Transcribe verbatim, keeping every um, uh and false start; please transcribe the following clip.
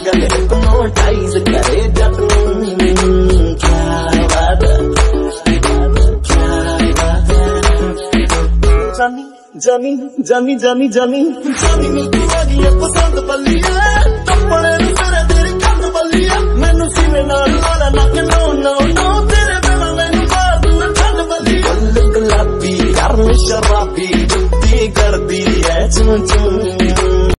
पागल हिप्नोटाइज करे जाऊं। क्या बात है, क्या बात है। जानी जानी जानी जानी जानी जानी मिलती वाली है पसंद बलिया, टप्पड़े नु तेरे तेरी कंध बलिया, मैनू सीने नाल लाला ना के नो नो नो, तेरे बिना मैनू बात न ठंड बलिया। गुलाबी यार शराबी जुत्ती करदी है चूं चूं